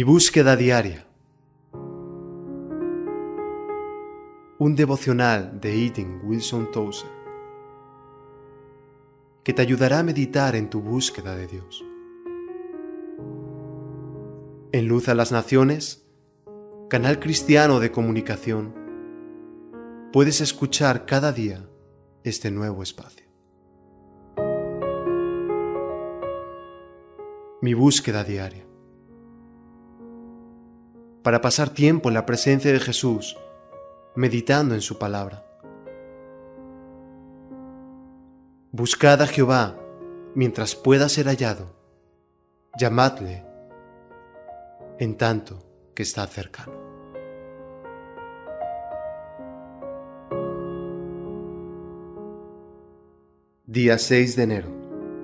Mi búsqueda diaria. Un devocional de Eaton Wilson Tozer que te ayudará a meditar en tu búsqueda de Dios. En Luz a las Naciones, canal cristiano de comunicación, puedes escuchar cada día este nuevo espacio. Mi búsqueda diaria. Para pasar tiempo en la presencia de Jesús, meditando en su palabra. Buscad a Jehová mientras pueda ser hallado, llamadle en tanto que está cercano. Día 6 de enero.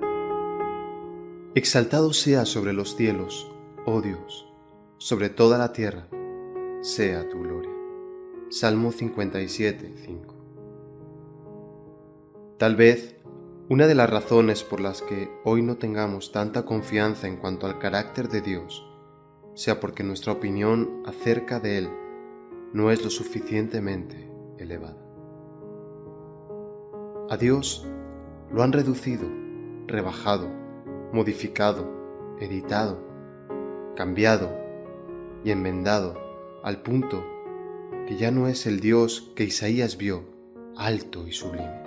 Exaltado sea sobre los cielos, oh Dios, sobre toda la tierra, sea tu gloria. Salmo 57, 5. Tal vez una de las razones por las que hoy no tengamos tanta confianza en cuanto al carácter de Dios sea porque nuestra opinión acerca de Él no es lo suficientemente elevada. A Dios lo han reducido, rebajado, modificado, editado, cambiado y enmendado al punto que ya no es el Dios que Isaías vio, alto y sublime.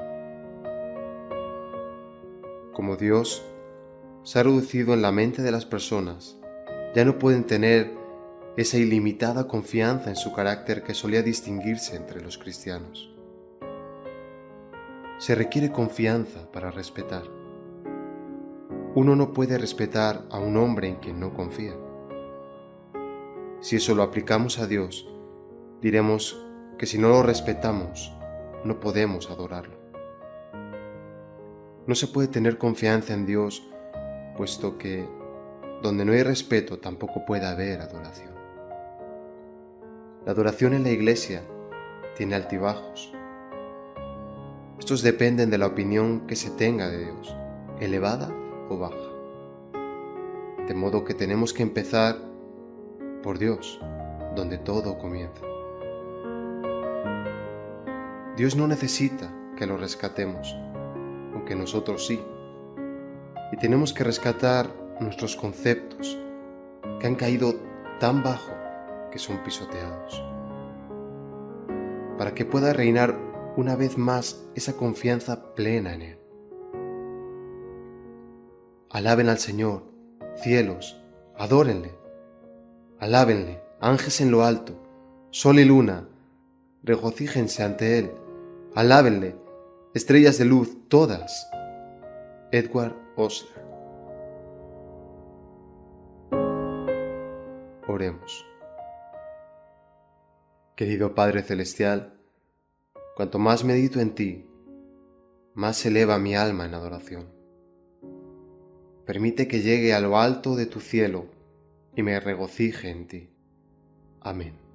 Como Dios se ha reducido en la mente de las personas, ya no pueden tener esa ilimitada confianza en su carácter que solía distinguirse entre los cristianos. Se requiere confianza para respetar. Uno no puede respetar a un hombre en quien no confía. Si eso lo aplicamos a Dios, diremos que si no lo respetamos, no podemos adorarlo. No se puede tener confianza en Dios, puesto que donde no hay respeto tampoco puede haber adoración. La adoración en la iglesia tiene altibajos. Estos dependen de la opinión que se tenga de Dios, elevada o baja. De modo que tenemos que empezar por Dios, donde todo comienza. Dios no necesita que lo rescatemos, aunque nosotros sí. Y tenemos que rescatar nuestros conceptos, que han caído tan bajo que son pisoteados, para que pueda reinar una vez más esa confianza plena en Él. Alaben al Señor, cielos, adórenle. Alábenle, ángeles en lo alto, sol y luna, regocíjense ante Él. Alábenle, estrellas de luz, todas. Edward Osler. Oremos. Querido Padre Celestial, cuanto más medito en ti, más se eleva mi alma en adoración. Permite que llegue a lo alto de tu cielo y me regocije en ti. Amén.